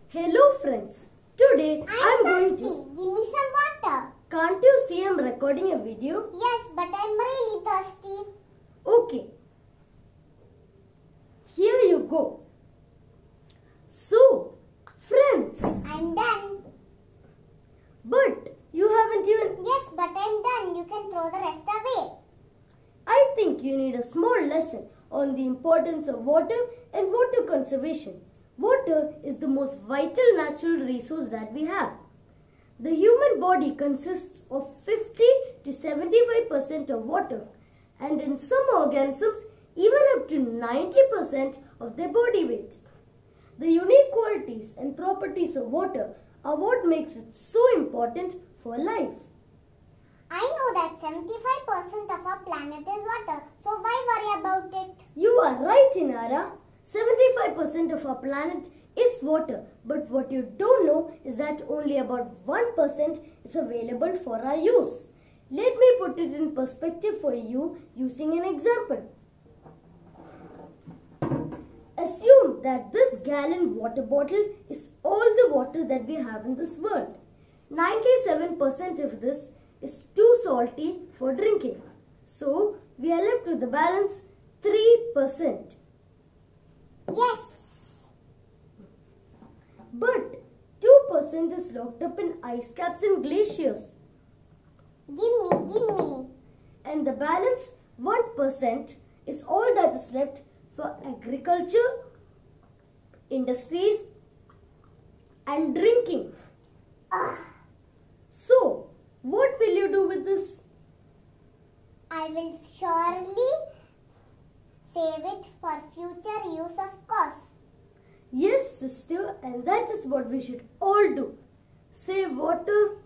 Hello friends, today I'm going to... Give me some water. Can't you see I'm recording a video? Yes, but I'm really thirsty. Okay. Here you go. So, friends. I'm done. But you haven't even... Yes, but I'm done. You can throw the rest away. I think you need a small lesson on the importance of water and water conservation. Water is the most vital natural resource that we have. The human body consists of 50 to 75% of water, and in some organisms even up to 90% of their body weight. The unique qualities and properties of water are what makes it so important for life. I know that 75% of our planet is water, so why worry about it? You are right, Inara. 75% of our planet is water, but what you don't know is that only about 1% is available for our use. Let me put it in perspective for you using an example. Assume that this gallon water bottle is all the water that we have in this world. 97% of this is too salty for drinking. So, we are left with the balance 3%. Yes. But 2% is locked up in ice caps and glaciers. Give me. And the balance 1% is all that is left for agriculture, industries and drinking. So, what will you do with this? I will surely save it for future use, of course. Yes, sister, and that is what we should all do. Save water,